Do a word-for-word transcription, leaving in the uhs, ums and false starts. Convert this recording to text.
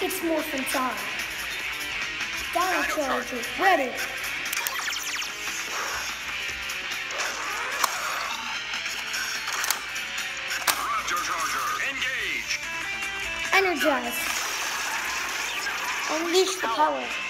It's morphin' time. Dino Charger, ready. Raptor Charger, engage. Energize. Unleash the power.